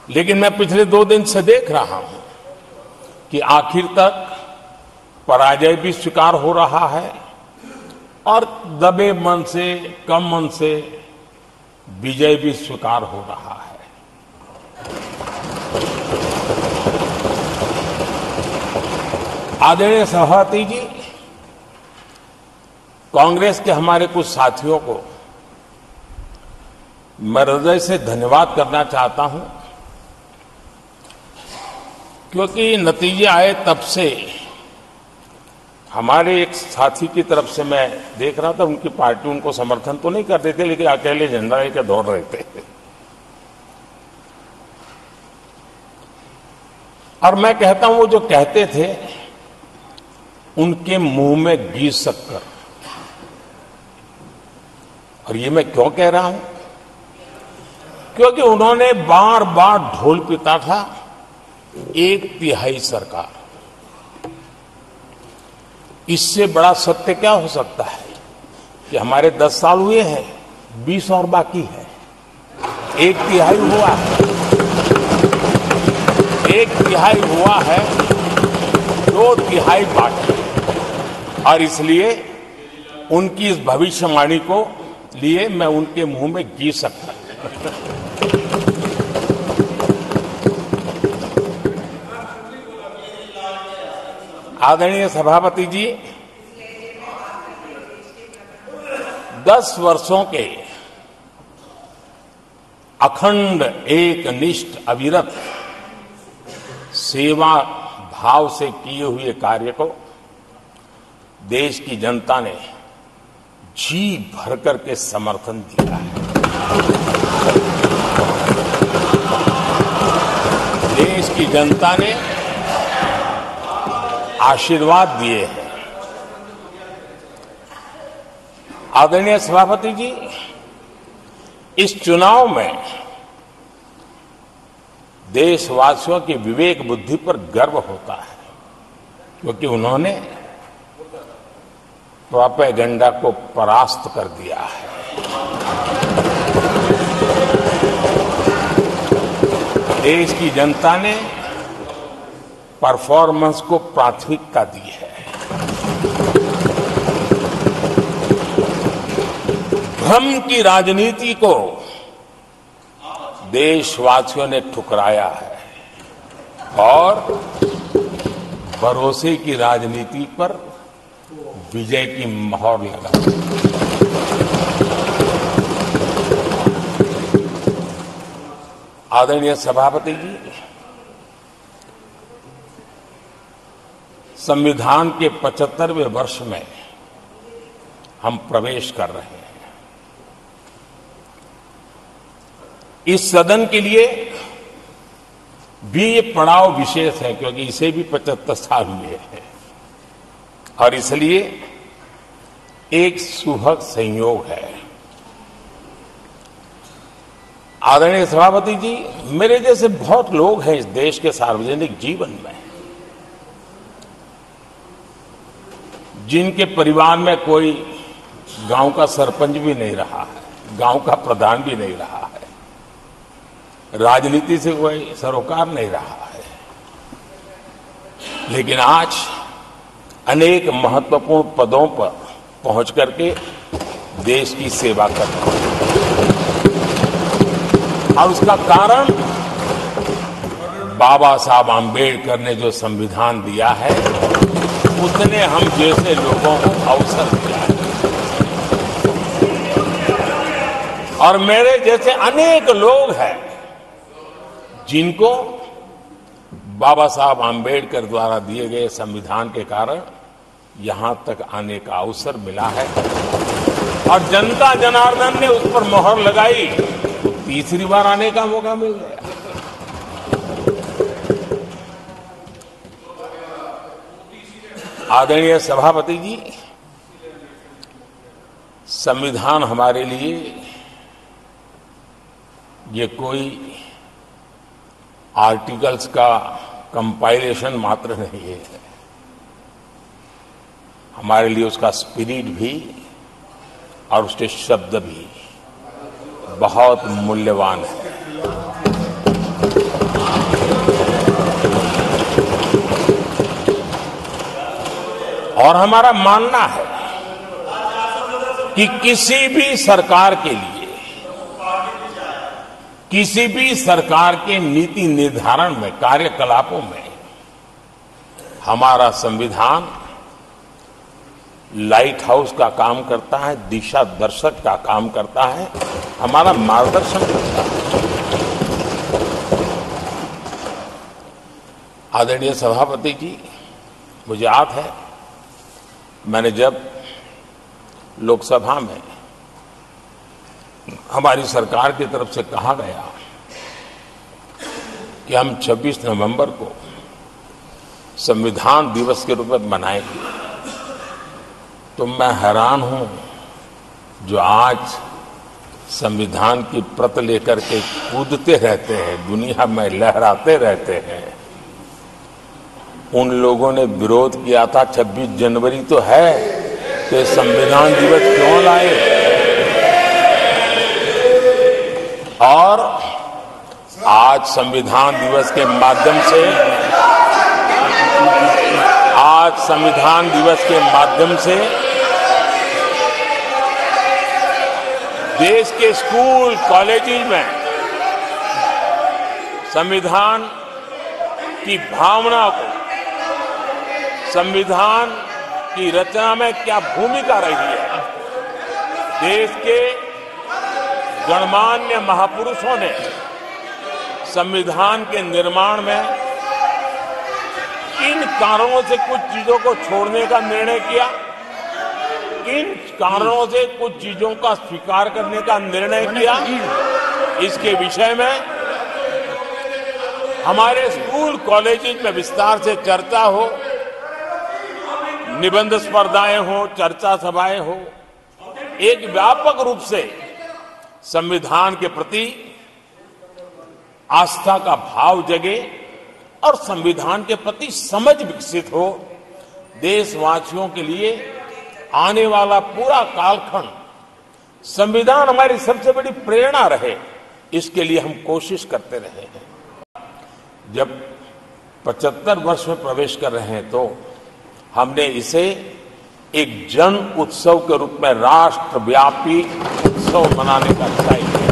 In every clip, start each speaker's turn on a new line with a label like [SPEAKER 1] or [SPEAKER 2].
[SPEAKER 1] लेकिन मैं पिछले 2 दिन से देख रहा हूं कि आखिर तक पराजय भी स्वीकार हो रहा है और दबे मन से, कम मन से विजय भी स्वीकार हो रहा है। आदरणीय सभापति जी, कांग्रेस के हमारे कुछ साथियों को मैं हृदय से धन्यवाद करना चाहता हूं, क्योंकि नतीजे आए तब से हमारे एक साथी की तरफ से मैं देख रहा था, उनकी पार्टी उनको समर्थन तो नहीं कर रहे थे, लेकिन अकेले झंडा लेकर दौड़ रहे थे। और मैं कहता हूं, वो जो कहते थे उनके मुंह में घी शक्कर। और ये मैं क्यों कह रहा हूं? क्योंकि उन्होंने बार बार ढोल पीटा था 1/3 सरकार। इससे बड़ा सत्य क्या हो सकता है कि हमारे 10 साल हुए हैं, 20 और बाकी है, 1/3 हुआ है, 1/3 हुआ है, 2/3 बाकी है। और इसलिए उनकी इस भविष्यवाणी को लिए मैं उनके मुंह में घी सकता। आदरणीय सभापति जी, 10 वर्षों के अखंड, एकनिष्ठ, अविरत सेवा भाव से किए हुए कार्य को देश की जनता ने जी भरकर के समर्थन दिया है। देश की जनता ने आशीर्वाद दिए हैं। आदरणीय सभापति जी, इस चुनाव में देशवासियों की विवेक बुद्धि पर गर्व होता है, क्योंकि उन्होंने प्रोपेगेंडा को परास्त कर दिया है। देश की जनता ने परफॉर्मेंस को प्राथमिकता दी है। भ्रम की राजनीति को देशवासियों ने ठुकराया है और भरोसे की राजनीति पर विजय की मोहर लगा। आदरणीय सभापति जी, संविधान के 75वें वर्ष में हम प्रवेश कर रहे हैं। इस सदन के लिए भी ये पड़ाव विशेष है, क्योंकि इसे भी 75 साल हुए हैं और इसलिए एक सुखद संयोग है। आदरणीय सभापति जी, मेरे जैसे बहुत लोग हैं इस देश के सार्वजनिक जीवन में, जिनके परिवार में कोई गांव का सरपंच भी नहीं रहा है, गांव का प्रधान भी नहीं रहा है, राजनीति से कोई सरोकार नहीं रहा है, लेकिन आज अनेक महत्वपूर्ण पदों पर पहुंच करके देश की सेवा कर रहे हैं। और उसका कारण बाबा साहब आम्बेडकर ने जो संविधान दिया है, उसने हम जैसे लोगों को अवसर दिया है। और मेरे जैसे अनेक लोग हैं जिनको बाबा साहब आम्बेडकर द्वारा दिए गए संविधान के कारण यहां तक आने का अवसर मिला है। और जनता जनार्दन ने उस पर मोहर लगाई तो तीसरी बार आने का मौका मिल गया। आदरणीय सभापति जी, संविधान हमारे लिए ये कोई आर्टिकल्स का कंपाइलेशन मात्र नहीं है, हमारे लिए उसका स्पिरिट भी और उसके शब्द भी बहुत मूल्यवान है। और हमारा मानना है कि किसी भी सरकार के लिए, किसी भी सरकार के नीति निर्धारण में, कार्यकलापों में हमारा संविधान लाइट हाउस का काम करता है, दिशा दर्शक का काम करता है, हमारा मार्गदर्शन करता है। आदरणीय सभापति जी, मुझे याद है मैंने जब लोकसभा में हमारी सरकार की तरफ से कहा गया कि हम 26 नवंबर को संविधान दिवस के रूप में मनाएंगे, तो मैं हैरान हूं जो आज संविधान की प्रत लेकर के कूदते रहते हैं, दुनिया में लहराते रहते हैं, उन लोगों ने विरोध किया था 26 जनवरी तो है, तो संविधान दिवस क्यों लाए। और आज संविधान दिवस के माध्यम से, देश के स्कूल कॉलेजेस में संविधान की भावना को, संविधान की रचना में क्या भूमिका रही है, देश के गणमान्य महापुरुषों ने संविधान के निर्माण में किन कारणों से कुछ चीजों को छोड़ने का निर्णय किया, किन कारणों से कुछ चीजों का स्वीकार करने का निर्णय किया, इसके विषय में हमारे स्कूल कॉलेजेस में विस्तार से चर्चा हो, निबंध स्पर्धाएं हो, चर्चा सभाएं हो, एक व्यापक रूप से संविधान के प्रति आस्था का भाव जगे और संविधान के प्रति समझ विकसित हो। देशवासियों के लिए आने वाला पूरा कालखंड संविधान हमारी सबसे बड़ी प्रेरणा रहे, इसके लिए हम कोशिश करते रहे हैं। जब 75 वर्ष में प्रवेश कर रहे हैं तो हमने इसे एक जन उत्सव के रूप में राष्ट्रव्यापी उत्सव मनाने का तय किया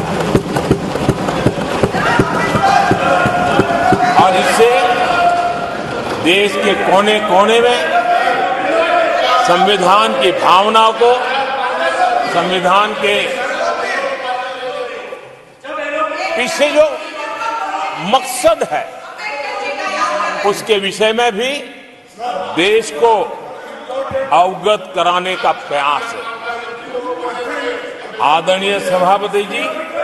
[SPEAKER 1] और इससे देश के कोने कोने में संविधान की भावनाओं को, संविधान के पीछे जो मकसद है उसके विषय में भी देश को अवगत कराने का प्रयास है। आदरणीय सभापति जी,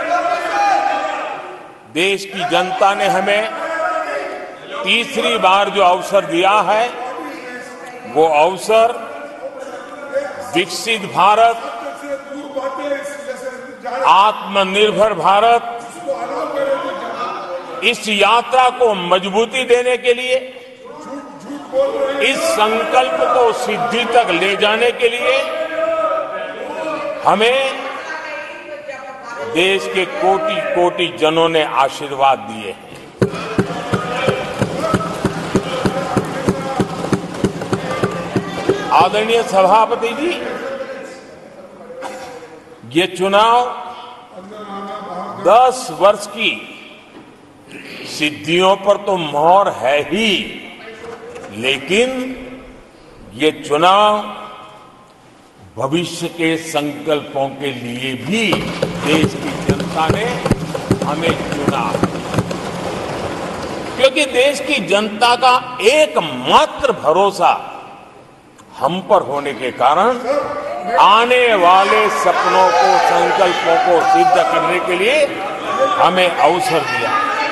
[SPEAKER 1] देश की जनता ने हमें तीसरी बार जो अवसर दिया है, वो अवसर विकसित भारत, आत्मनिर्भर भारत, इस यात्रा को मजबूती देने के लिए, इस संकल्प को सिद्धि तक ले जाने के लिए हमें देश के कोटि कोटि जनों ने आशीर्वाद दिए हैं। आदरणीय सभापति जी, ये चुनाव 10 वर्ष की सिद्धियों पर तो मोहर है ही, लेकिन ये चुनाव भविष्य के संकल्पों के लिए भी देश की जनता ने हमें चुना, क्योंकि देश की जनता का एकमात्र भरोसा हम पर होने के कारण आने वाले सपनों को, संकल्पों को सिद्ध करने के लिए हमें अवसर दिया।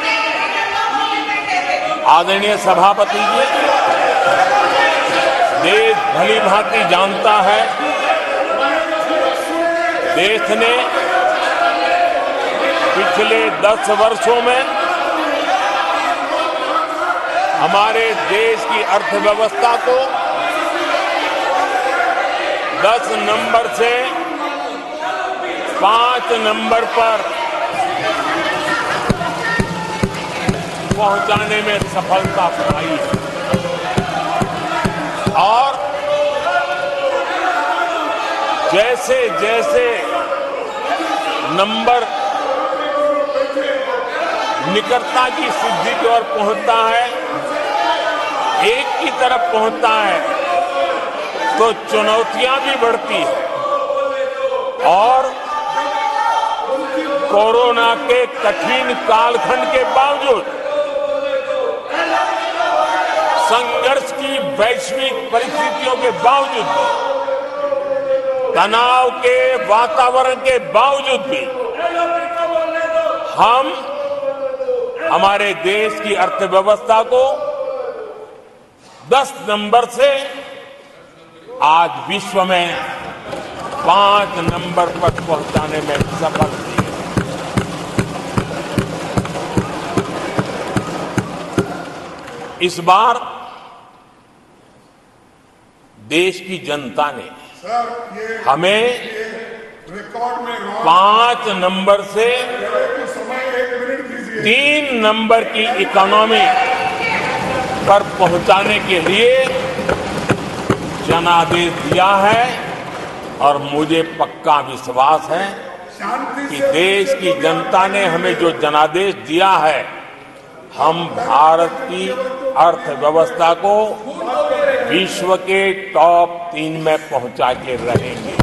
[SPEAKER 1] आदरणीय सभापति जी, देश भली भांति जानता है, देश ने पिछले 10 वर्षों में हमारे देश की अर्थव्यवस्था को 10 नंबर से 5 नंबर पर पहुंचाने में सफलता पाई और जैसे जैसे नंबर निकटता की सिद्धि की ओर पहुंचता है, एक की तरफ पहुंचता है, तो चुनौतियां भी बढ़ती है और कोरोना के कठिन कालखंड के बावजूद, संघर्ष की वैश्विक परिस्थितियों के बावजूद भी, तनाव के वातावरण के बावजूद भी हम हमारे देश की अर्थव्यवस्था को 10 नंबर से आज विश्व में 5 नंबर पर पहुंचाने में सफल हुई। इस बार देश की जनता ने हमें
[SPEAKER 2] रिकॉर्ड में
[SPEAKER 1] 5 नंबर से 3 नंबर की इकोनॉमी पर पहुंचाने के लिए जनादेश दिया है और मुझे पक्का विश्वास है कि देश की जनता ने हमें जो जनादेश दिया है, हम भारत की अर्थव्यवस्था को विश्व के टॉप 3 में पहुंचा के रहेंगे।